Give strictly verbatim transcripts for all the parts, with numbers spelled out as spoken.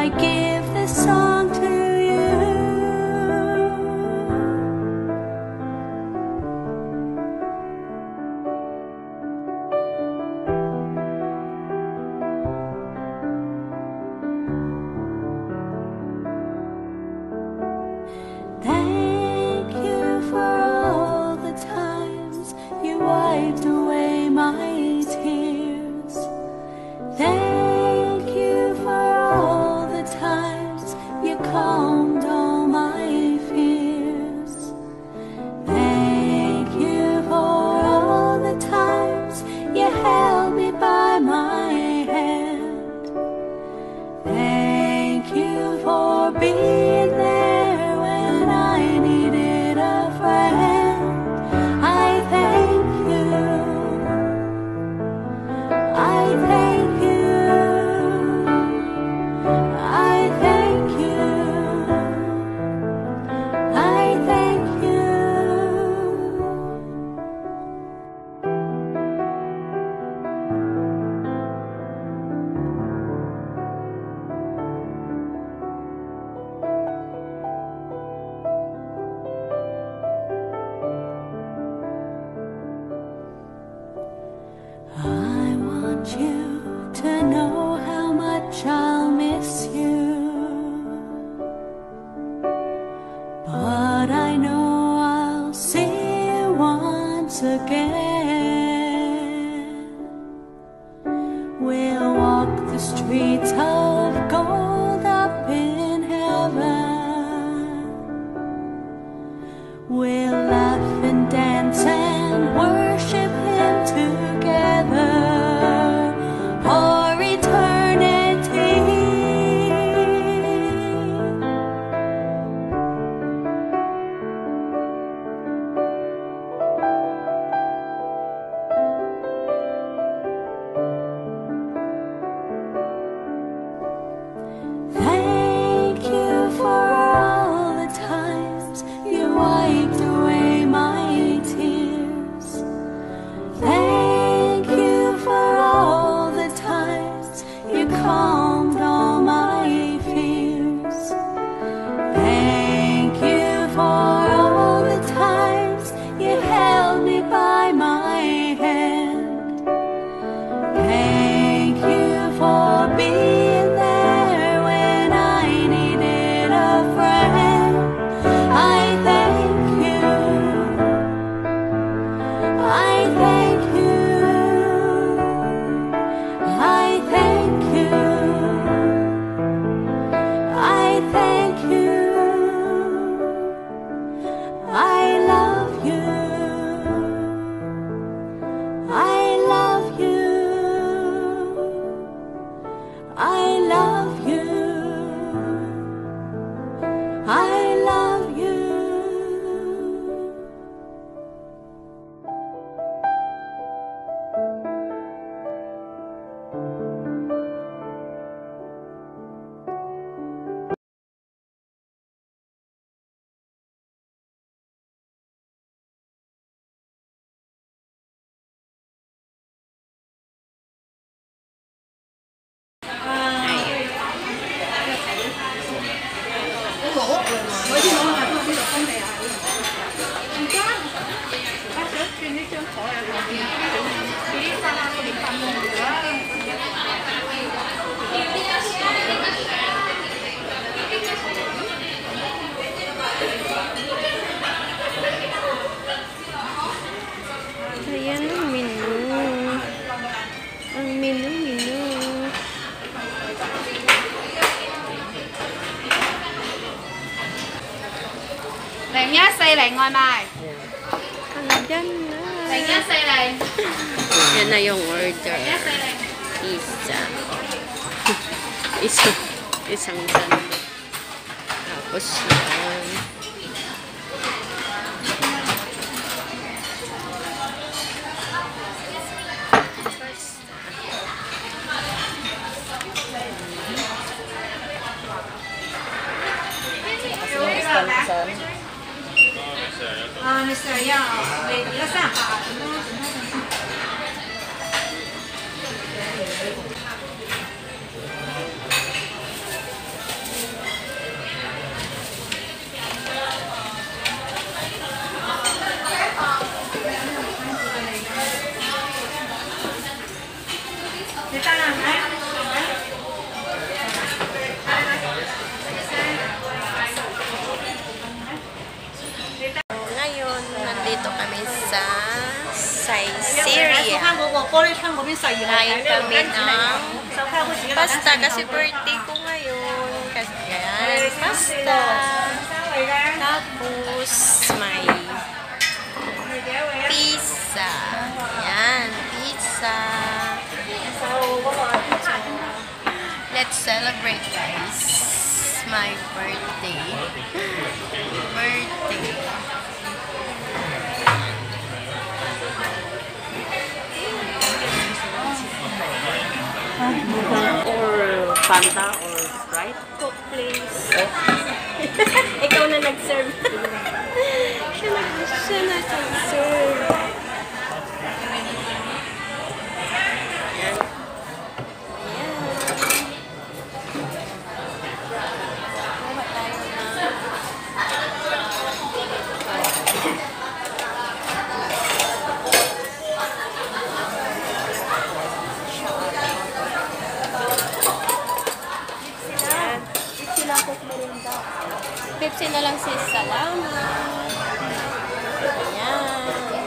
I give this song to you. Thank you for all the times you wiped away my tears. Thank you for all the times you calmed all my fears. Thank you for all the times you held me by my hand. Thank you for being there when I needed a friend. I thank you. I thank you. I thank you. I thank you. I want you to know how much I'll miss you, but I know I'll see you once again. We'll walk the streets of gold up in heaven. We'll laugh and dance and worship Him together for eternity. Thank you for all the times you wiped away my tears. Thank you for all the times you calmed all my fears. Thank you for all the times you held me by my hand. Thank you for being there when I needed a friend. I thank you. I thank you. I thank you. I thank you. I love you. I love you. I love you. I love you. Ayan ang menu. Ang menu, menu. Lần nhá, xây lại ngoài mai. Ano dyan na? Lần nhá, xây lại. Yan na yung order. Lần nhá, xây lại. Isa. Isang, isang sandok. Tapos yan. À, mister Yang, về cái sản phẩm. 嗰個玻璃窗嗰邊十二號睇 Kain 呢度 kami 跟住嚟 ng 手開好似 pasta kasi birthday ko ngayon. Kasi yan, pasta. Tapos may pizza. Yan, pizza. Let's celebrate, guys. My birthday. Birthday. Or Fanta or Sprite? Coke, please. Ikaw na nag-serve. siya na, siya na nag-serve. Ayan. Ayan. Kuha tayo ng Pepsi na lang sis. Salamat. Ayan.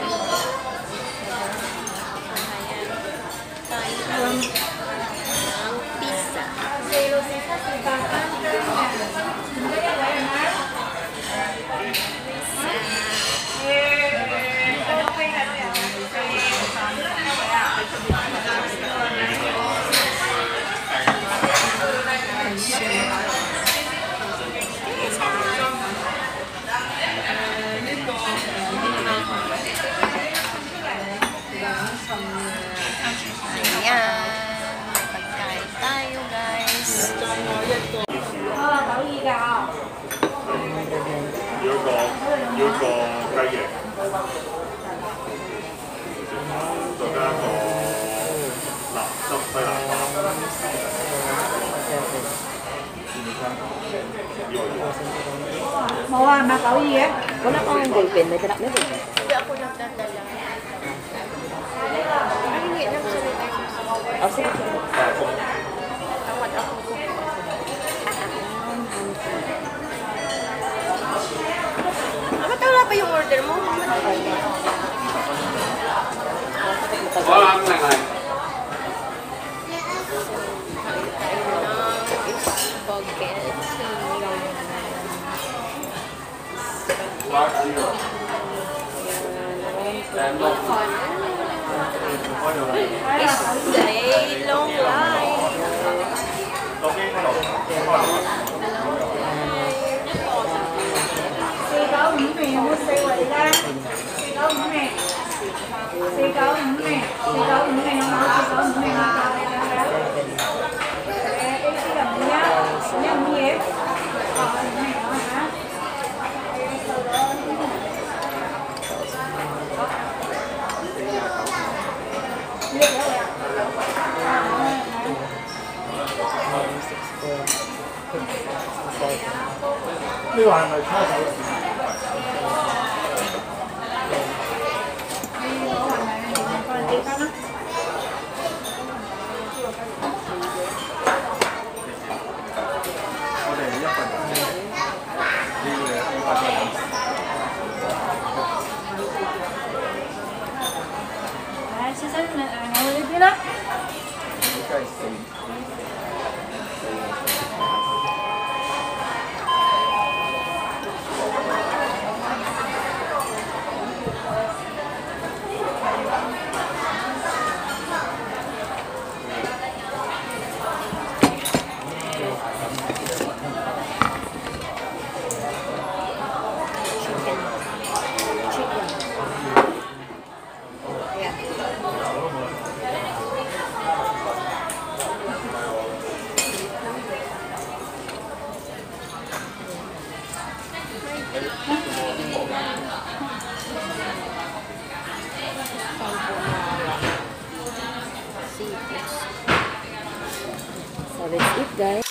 Ayan. Tayo ng pizza. Ayan. May pagkain tayo, guys. 要個要個雞翼，再加個藍汁西蘭花， 冇啊，係咪九二嘅？ Wala kang ballpen, may dala, may ballpen. Hindi ako nagdadala. Ay, hindi. Nagsulit tayo. Oh, sige, sige. Tawad ako. Ah, ba't wala pa yung order mo? 我啱定係 Stay long life. 到邊度？ 四九五名有冇四位咧？四九五名，四九五名，四九五名有冇？四九五名啊！誒 A C 就五一，五一五嘢，哦五名啊嚇。 呢個係咪叉手？我哋一份呢個一百個。 誒，先生誒，我呢邊啦。 應該係四。 So that's it, guys.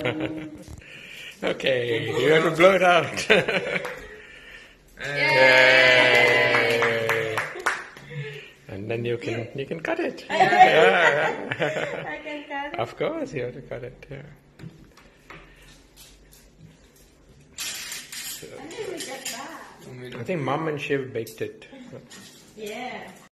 Okay, you have to blow it out. Yay! And then you can you can cut it. Yeah. I can cut it. Of course, you have to cut it. Yeah. I need to get that. I think Mom and Shiv baked it. Yeah.